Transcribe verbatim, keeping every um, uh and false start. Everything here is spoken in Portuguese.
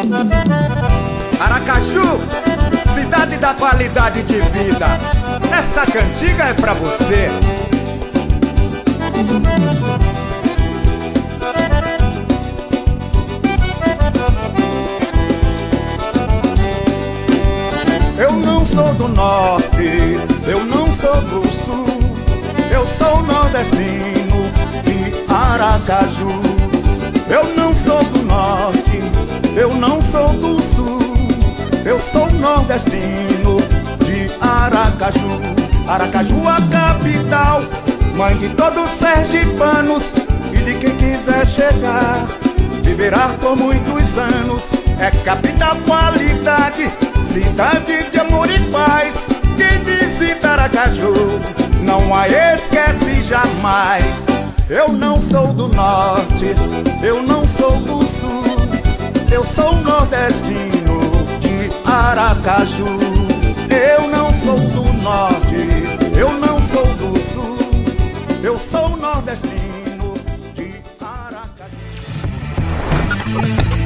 Aracaju, cidade da qualidade de vida. Essa cantiga é pra você. Eu não sou do norte, eu não sou do sul, eu sou nordestino de Aracaju. Eu não sou do norte, eu não sou do sul, eu sou nordestino de Aracaju. Aracaju, a capital, mãe de todos os sergipanos e de quem quiser chegar, viverá por muitos anos. É capital, qualidade, cidade de amor e paz. Quem visita Aracaju não a esquece jamais. Eu não sou do norte, eu não sou do sul, eu sou nordestino de Aracaju. Eu não sou do norte, eu não sou do sul, eu sou nordestino de Aracaju.